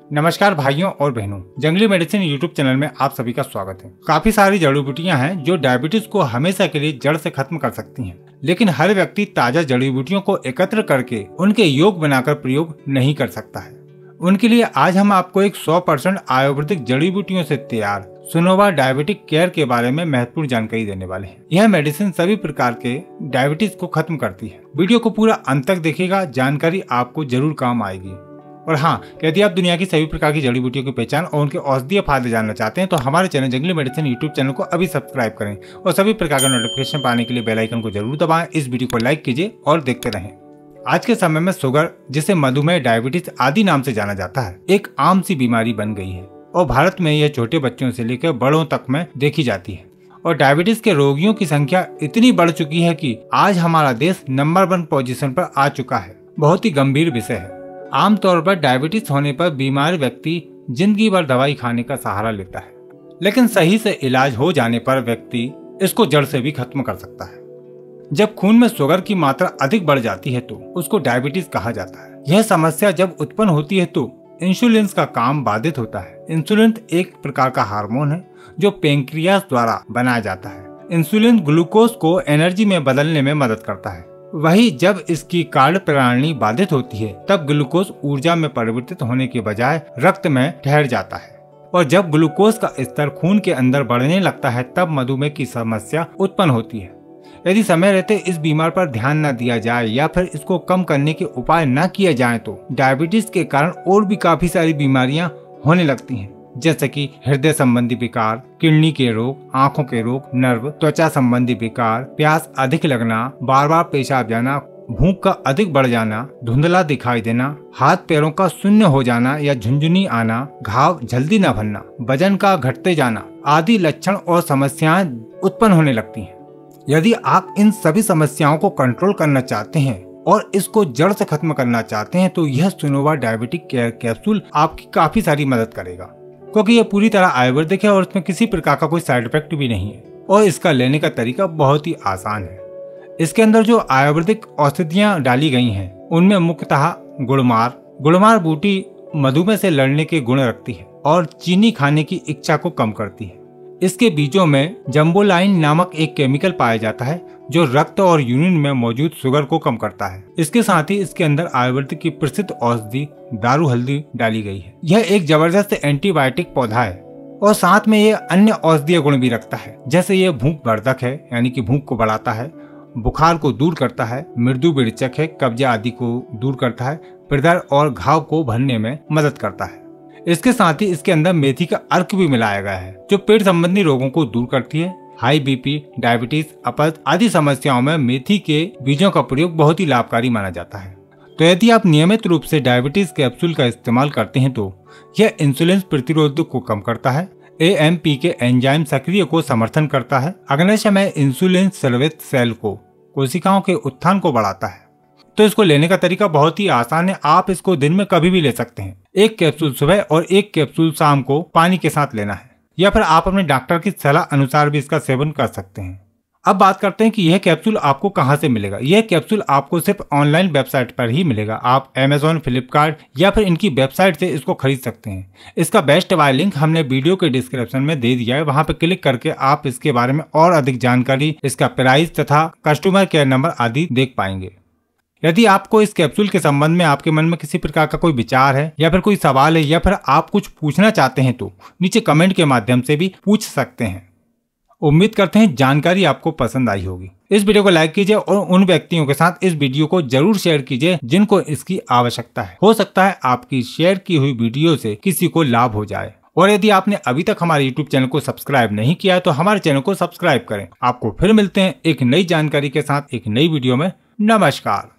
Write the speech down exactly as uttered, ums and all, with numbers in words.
नमस्कार भाइयों और बहनों, जंगली मेडिसिन यूट्यूब चैनल में आप सभी का स्वागत है। काफी सारी जड़ी बूटियां हैं जो डायबिटीज को हमेशा के लिए जड़ से खत्म कर सकती हैं, लेकिन हर व्यक्ति ताजा जड़ी बूटियों को एकत्र करके उनके योग बनाकर प्रयोग नहीं कर सकता है। उनके लिए आज हम आपको एक सौ परसेंट आयुर्वेदिक जड़ी बूटियों से तैयार सुनोवा डायबिटिक केयर के बारे में महत्वपूर्ण जानकारी देने वाले हैं। यह मेडिसिन सभी प्रकार के डायबिटीज को खत्म करती है। वीडियो को पूरा अंत तक देखिएगा, जानकारी आपको जरूर काम आएगी। और हाँ, यदि आप दुनिया की सभी प्रकार की जड़ी बूटियों की पहचान और उनके औषधीय फायदे जानना चाहते हैं तो हमारे चैनल जंगली मेडिसिन यूट्यूब चैनल को अभी सब्सक्राइब करें और सभी प्रकार का नोटिफिकेशन पाने के लिए बेल आइकन को जरूर दबाएं। इस वीडियो को लाइक कीजिए और देखते रहें। आज के समय में शुगर, जिसे मधुमेह, डायबिटीज आदि नाम से जाना जाता है, एक आम सी बीमारी बन गई है और भारत में यह छोटे बच्चों से लेकर बड़ों तक में देखी जाती है। और डायबिटीज के रोगियों की संख्या इतनी बढ़ चुकी है कि आज हमारा देश नंबर वन पोजीशन पर आ चुका है। बहुत ही गंभीर विषय है। आमतौर पर डायबिटीज होने पर बीमार व्यक्ति जिंदगी भर दवाई खाने का सहारा लेता है, लेकिन सही से इलाज हो जाने पर व्यक्ति इसको जड़ से भी खत्म कर सकता है। जब खून में शुगर की मात्रा अधिक बढ़ जाती है तो उसको डायबिटीज कहा जाता है। यह समस्या जब उत्पन्न होती है तो इंसुलिन का काम बाधित होता है। इंसुलिन एक प्रकार का हार्मोन है जो पेंक्रियास द्वारा बनाया जाता है। इंसुलिन ग्लूकोज को एनर्जी में बदलने में मदद करता है। वही जब इसकी कार्य प्रणाली बाधित होती है तब ग्लूकोज ऊर्जा में परिवर्तित होने के बजाय रक्त में ठहर जाता है। और जब ग्लूकोज का स्तर खून के अंदर बढ़ने लगता है तब मधुमेह की समस्या उत्पन्न होती है। यदि समय रहते इस बीमार पर ध्यान न दिया जाए या फिर इसको कम करने के उपाय न किए जाए तो डायबिटीज के कारण और भी काफी सारी बीमारियां होने लगती हैं, जैसे कि हृदय संबंधी विकार, किडनी के रोग, आंखों के रोग, नर्व, त्वचा संबंधी विकार, प्यास अधिक लगना, बार बार पेशाब जाना, भूख का अधिक बढ़ जाना, धुंधला दिखाई देना, हाथ पैरों का शून्य हो जाना या झुंझुनी आना, घाव जल्दी न भरना, वजन का घटते जाना आदि लक्षण और समस्याएं उत्पन्न होने लगती हैं। यदि आप इन सभी समस्याओं को कंट्रोल करना चाहते हैं और इसको जड़ से खत्म करना चाहते हैं तो यह सुनोवा डायबिटिक केयर कैप्सूल आपकी काफी सारी मदद करेगा, क्योंकि यह पूरी तरह आयुर्वेदिक है और इसमें किसी प्रकार का कोई साइड इफेक्ट भी नहीं है और इसका लेने का तरीका बहुत ही आसान है। इसके अंदर जो आयुर्वेदिक औषधियाँ डाली गई हैं उनमें मुख्यतः गुड़मार गुड़मार बूटी मधुमेह से लड़ने के गुण रखती है और चीनी खाने की इच्छा को कम करती है। इसके बीजों में जम्बोलाइन नामक एक केमिकल पाया जाता है जो रक्त और यूरिन में मौजूद शुगर को कम करता है। इसके साथ ही इसके अंदर आयुर्वेद की प्रसिद्ध औषधि दारू हल्दी डाली गई है। यह एक जबरदस्त एंटीबायोटिक पौधा है और साथ में ये अन्य औषधीय गुण भी रखता है, जैसे ये भूख वर्धक है, यानी कि भूख को बढ़ाता है, बुखार को दूर करता है, मृदु विरेचक है, कब्ज आदि को दूर करता है, हृदय और घाव को भरने में मदद करता है। इसके साथ ही इसके अंदर मेथी का अर्क भी मिलाया गया है जो पेट संबंधी रोगों को दूर करती है। हाई बीपी, डायबिटीज, अपच आदि समस्याओं में मेथी के बीजों का प्रयोग बहुत ही लाभकारी माना जाता है। तो यदि आप नियमित रूप से डायबिटीज कैप्सूल का इस्तेमाल करते हैं तो यह इंसुलिन प्रतिरोधक को कम करता है, ए एम पी के एंजाइम सक्रिय को समर्थन करता है, अग्न्याशय में इंसुलिन स्रावित सेल को कोशिकाओं के उत्थान को बढ़ाता है। तो इसको लेने का तरीका बहुत ही आसान है। आप इसको दिन में कभी भी ले सकते हैं। एक कैप्सूल सुबह और एक कैप्सूल शाम को पानी के साथ लेना है, या फिर आप अपने डॉक्टर की सलाह अनुसार भी इसका सेवन कर सकते हैं। अब बात करते हैं कि यह कैप्सूल आपको कहां से मिलेगा। यह कैप्सूल आपको सिर्फ ऑनलाइन वेबसाइट पर ही मिलेगा। आप अमेज़न, फ्लिपकार्ट या फिर इनकी वेबसाइट से इसको खरीद सकते हैं। इसका बेस्ट बाय लिंक हमने वीडियो के डिस्क्रिप्शन में दे दिया है, वहां पर क्लिक करके आप इसके बारे में और अधिक जानकारी, इसका प्राइस तथा कस्टमर केयर नंबर आदि देख पाएंगे। यदि आपको इस कैप्सूल के संबंध में आपके मन में किसी प्रकार का कोई विचार है या फिर कोई सवाल है या फिर आप कुछ पूछना चाहते हैं तो नीचे कमेंट के माध्यम से भी पूछ सकते हैं। उम्मीद करते हैं जानकारी आपको पसंद आई होगी। इस वीडियो को लाइक कीजिए और उन व्यक्तियों के साथ इस वीडियो को जरूर शेयर कीजिए जिनको इसकी आवश्यकता है। हो सकता है आपकी शेयर की हुई वीडियो से किसी को लाभ हो जाए। और यदि आपने अभी तक हमारे यूट्यूब चैनल को सब्सक्राइब नहीं किया है तो हमारे चैनल को सब्सक्राइब करें। आपको फिर मिलते हैं एक नई जानकारी के साथ एक नई वीडियो में। नमस्कार।